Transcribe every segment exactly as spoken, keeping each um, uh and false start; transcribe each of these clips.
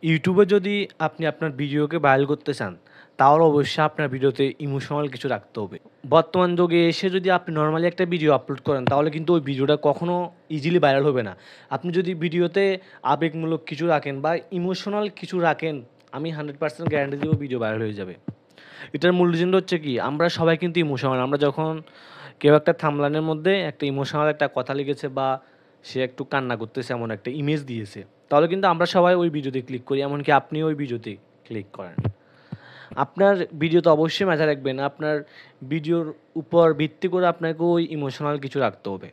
ইউটিউবে যদি আপনি আপনার ভিডিওকে ভাইরাল করতে চান, তাহলে অবশ্যই আপনার ভিডিওতে ইমোশনাল কিছু রাখতে হবে। বর্তমান যুগে এসে যদি আপনি নরমালি একটা ভিডিও আপলোড করেন, তাহলে কিন্তু ওই ভিডিওটা কখনো ইজিলি ভাইরাল হবে না। আপনি যদি ভিডিওতে আবেগমূলক কিছু রাখেন বা ইমোশনাল কিছু রাখেন, আমি হান্ড্রেড পার্সেন্ট গ্যারান্টি দেবো ভিডিও ভাইরাল হয়ে যাবে। এটার মূল রিজন হচ্ছে কি, আমরা সবাই কিন্তু ইমোশনাল। আমরা যখন কেউ একটা থাম্বনেইলের মধ্যে একটা ইমোশনাল একটা কথা লিখেছে বা সে একটু কান্না করতেছে, এমন একটা ইমেজ দিয়েছে, তাহলে কিন্তু আমরা সবাই ওই ভিডিওতে ক্লিক করি, এমনকি আপনিও ওই ভিডিওতে ক্লিক করেন। আপনার ভিডিওতে অবশ্যই মাথায় রাখবেন, আপনার ভিডিওর উপর ভিত্তি করে আপনাকে ওই ইমোশনাল কিছু রাখতে হবে।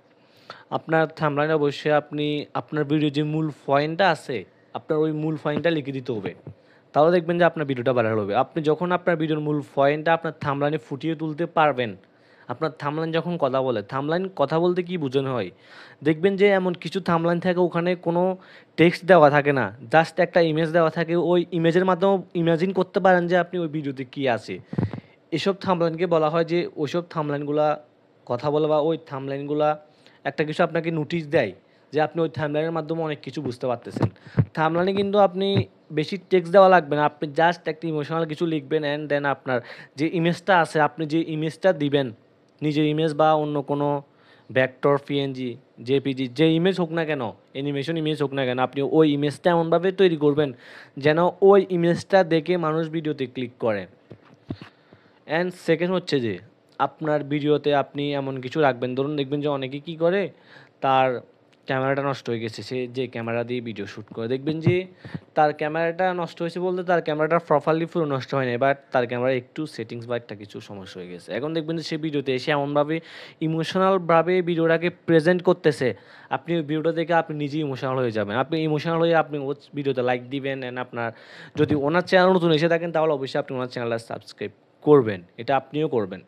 আপনার থাম্বনেইলে অবশ্যই আপনি আপনার ভিডিওর যে মূল পয়েন্টটা আছে, আপনার ওই মূল পয়েন্টটা লিখে দিতে হবে। তাহলে দেখবেন যে আপনার ভিডিওটা ভাইরাল হবে। আপনি যখন আপনার ভিডিওর মূল পয়েন্টটা আপনার থাম্বনেইলে ফুটিয়ে তুলতে পারবেন, আপনার থাম্বনেইল যখন কথা বলে, থাম্বনেইল কথা বলতে কী বোঝানো হয়? দেখবেন যে এমন কিছু থাম্বনেইল থাকে, ওখানে কোনো টেক্সট দেওয়া থাকে না, জাস্ট একটা ইমেজ দেওয়া থাকে। ওই ইমেজের মাধ্যমেও ইমাজিন করতে পারেন যে আপনি ওই ভিডিওতে কী আছে। এসব থাম্বনেইলকে বলা হয় যে, ওইসব থাম্বনেইলগুলা কথা বলে বা ওই থাম্বনেইলগুলা একটা কিছু আপনাকে নোটিশ দেয় যে আপনি ওই থাম্বনেইলের মাধ্যমে অনেক কিছু বুঝতে পারতেছেন। থাম্বনেইলে কিন্তু আপনি বেশি টেক্সট দেওয়া লাগবে না, আপনি জাস্ট একটা ইমোশনাল কিছু লিখবেন অ্যান্ড দেন আপনার যে ইমেজটা আছে, আপনি যে ইমেজটা দিবেন, নিজের ইমেজ বা অন্য কোনো ভেক্টর, পিএনজি, জেপিজি, যে ইমেজ হোক না কেন, অ্যানিমেশন ইমেজ হোক না কেন, আপনি ওই ইমেজটা এমনভাবে তৈরি করবেন যেন ওই ইমেজটা দেখে মানুষ ভিডিওতে ক্লিক করে। অ্যান্ড সেকেন্ড হচ্ছে যে, আপনার ভিডিওতে আপনি এমন কিছু রাখবেন, ধরুন দেখবেন যে অনেকে কী করে, তার ক্যামেরাটা নষ্ট হয়ে গেছে, সে যে ক্যামেরা দিয়ে ভিডিও শ্যুট করে, দেখবেন যে তার ক্যামেরাটা নষ্ট হয়েছে বলতে তার ক্যামেরাটা প্রপারলি পুরো নষ্ট হয় নাই, বাট তার ক্যামেরায় একটু সেটিংস বা একটা কিছু সমস্যা হয়ে গেছে। এখন দেখবেন যে সে ভিডিওতে এসে এমনভাবে ইমোশনালভাবে ভিডিওটাকে প্রেজেন্ট করতেছে, আপনি ওই ভিডিওটা দেখে আপনি নিজেই ইমোশনাল হয়ে যাবেন। আপনি ইমোশনাল হয়ে আপনি ওই ভিডিওতে লাইক দিবেন অ্যান্ড আপনার যদি ওনার চ্যানেল নতুন এসে থাকেন, তাহলে অবশ্যই আপনি ওনার চ্যানেলটা সাবস্ক্রাইব করবেন, এটা আপনিও করবেন।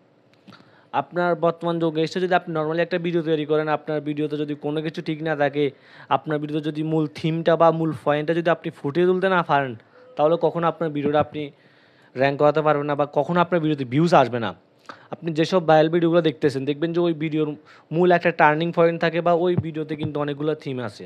আপনার বর্তমান যুগে এসে যদি আপনি নরমালি একটা ভিডিও তৈরি করেন, আপনার ভিডিওতে যদি কোনো কিছু ঠিক না থাকে, আপনার ভিডিওতে যদি মূল থিমটা বা মূল পয়েন্টটা যদি আপনি ফুটিয়ে তুলতে না পারেন, তাহলে কখনো আপনার ভিডিওটা আপনি র্যাঙ্ক করাতে পারবেন না বা কখনো আপনার ভিডিওতে ভিউজ আসবে না। আপনি যেসব ভাইরাল ভিডিওগুলো দেখতেছেন, দেখবেন যে ওই ভিডিওর মূল একটা টার্নিং পয়েন্ট থাকে বা ওই ভিডিওতে কিন্তু অনেকগুলো থিম আছে।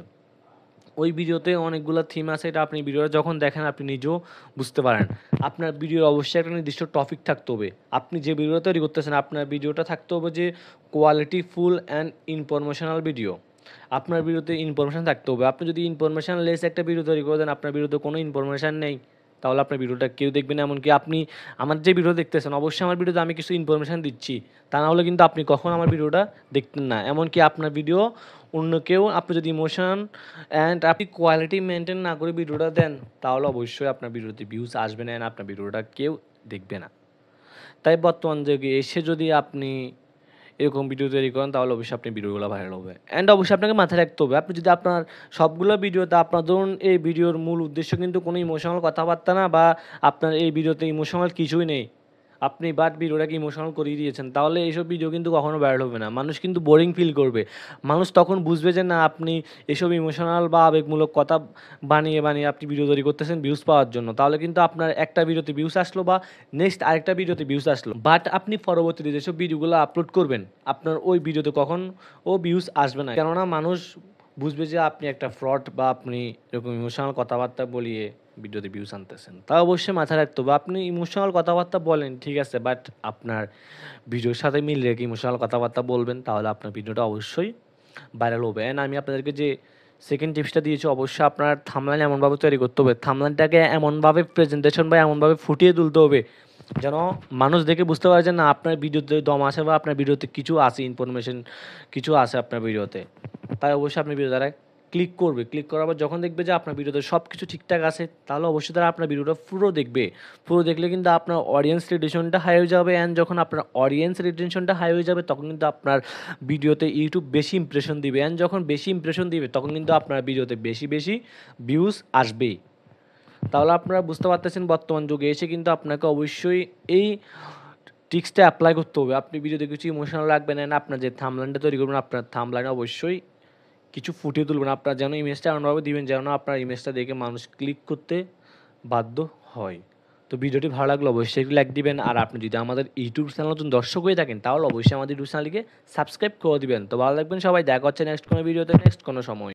ওই ভিডিওতে অনেকগুলো থিম আছে, এটা আপনি ভিডিওটা যখন দেখেন আপনি নিজেও বুঝতে পারেন। আপনার ভিডিওর অবশ্যই একটা নির্দিষ্ট টপিক থাকতে হবে। আপনি যে ভিডিওটা তৈরি করতেছেন, আপনার ভিডিওটা থাকতে হবে যে quality full and informational video. আপনার ভিডিওতে ইনফরমেশান থাকতে হবে। আপনি যদি ইনফরমেশান লেস একটা ভিডিও তৈরি করে দেন, আপনার ভিডিওতে কোনো ইনফরমেশান নেই, তাহলে আপনার ভিডিওটা কেউ দেখবে না। এমনকি আপনি আমার যে ভিডিও দেখতেছেন, অবশ্যই আমার ভিডিওতে আমি কিছু ইনফরমেশান দিচ্ছি, তা না হলে কিন্তু আপনি কখনো আমার ভিডিওটা দেখতেন না। এমনকি আপনার ভিডিও অন্য কেউ, আপনি যদি ইমোশন অ্যান্ড আপনি কোয়ালিটি মেনটেন না করে ভিডিওটা দেন, তাহলে অবশ্যই আপনার ভিডিওতে ভিউজ আসবে না অ্যান্ড আপনার ভিডিওটা কেউ দেখবে না। তাই বর্তমান যুগে এসে যদি আপনি এরকম ভিডিও তৈরি করেন, তাহলে অবশ্যই আপনি ভিডিওগুলো ভাইরাল হবে। অ্যান্ড অবশ্যই আপনাকে মাথায় রাখতে হবে, আপনি যদি আপনার সবগুলো ভিডিওতে, আপনার ধরুন এই ভিডিওর মূল উদ্দেশ্য কিন্তু কোনো ইমোশনাল কথাবার্তা না, বা আপনার এই ভিডিওতে ইমোশনাল কিছুই নেই, আপনি বাট ভিডিওটাকে ইমোশনাল করিয়ে দিয়েছেন, তাহলে এইসব ভিডিও কিন্তু কখনো ভাইরাল হবে না। মানুষ কিন্তু বোরিং ফিল করবে। মানুষ তখন বুঝবে যে না, আপনি এসব ইমোশনাল বা আবেগমূলক কথা বানিয়ে বানিয়ে আপনি ভিডিও তৈরি করতেছেন ভিউজ পাওয়ার জন্য। তাহলে কিন্তু আপনার একটা ভিডিওতে ভিউজ আসলো বা নেক্সট আরেকটা ভিডিওতে ভিউজ আসলো, বাট আপনি পরবর্তীতে যেসব ভিডিওগুলো আপলোড করবেন, আপনার ওই ভিডিওতে কখনও ভিউজ আসবে না। কেননা মানুষ বুঝবে যে আপনি একটা ফ্রড বা আপনি এরকম ইমোশনাল কথাবার্তা বলিয়ে ভিডিওতে ভিউজ আনতেছেন। তা অবশ্যই মাথায় রাখতে হবে, আপনি ইমোশনাল কথাবার্তা বলেন ঠিক আছে, বাট আপনার ভিডিওর সাথে মিল রেখে ইমোশনাল কথাবার্তা বলবেন, তাহলে আপনার ভিডিওটা অবশ্যই ভাইরাল হবে। অ্যান্ড আমি আপনাদেরকে যে সেকেন্ড টিপসটা দিয়েছি, অবশ্যই আপনার থাম্বনেইল এমনভাবে তৈরি করতে হবে, থাম্বনেইলটাকে এমনভাবে প্রেজেন্টেশন বা এমনভাবে ফুটিয়ে তুলতে হবে যেন মানুষ দেখে বুঝতে পারে যে না, আপনার ভিডিওতে দম আছে বা আপনার ভিডিওতে কিছু আছে, ইনফরমেশন কিছু আছে আপনার ভিডিওতে। তাই অবশ্যই আপনার ভিডিও দ্বারা ক্লিক করবে। ক্লিক করার পর যখন দেখবে যে আপনার ভিডিওতে সব কিছু ঠিকঠাক আছে, তাহলে অবশ্যই তারা আপনার ভিডিওটা পুরো দেখবে। পুরো দেখলে কিন্তু আপনার অডিয়েন্স রিটেনশনটা হাই হয়ে যাবে, অ্যান্ড যখন আপনার অডিয়েন্স রিটেনশনটা হাই হয়ে যাবে, তখন কিন্তু আপনার ভিডিওতে ইউটিউব বেশি ইমপ্রেশন দিবে, অ্যান্ড যখন বেশি ইমপ্রেশন দিবে, তখন কিন্তু আপনার ভিডিওতে বেশি বেশি ভিউজ আসবেই। তাহলে আপনারা বুঝতে পারতেছেন, বর্তমান যুগে এসে কিন্তু আপনাকে অবশ্যই এই ট্রিক্সটা অ্যাপ্লাই করতে হবে। আপনি ভিডিওতে কিছু ইমোশনাল রাখবেন, অ্যান্ড আপনার যে থাম্বনেইলটা তৈরি করবেন, আপনার থাম্বনেইলে অবশ্যই কিছু ফুটিয়ে তুলবেন। আপনার যেন ইমেজটা এমনভাবে দিবেন যেন আপনার ইমেজটা দেখে মানুষ ক্লিক করতে বাধ্য হয়। তো ভিডিওটি ভালো লাগলে অবশ্যই একটু লাইক দিবেন। আর আপনি যদি আমাদের ইউটিউব চ্যানেল নতুন দর্শক হয়ে থাকেন, তাহলে অবশ্যই আমাদের ইউটিউব চ্যানেলটিকে সাবস্ক্রাইব করে দিবেন। তো ভালো লাগবেন সবাই, দেখা হচ্ছে নেক্সট কোনো ভিডিওতে, নেক্সট কোনো সময়।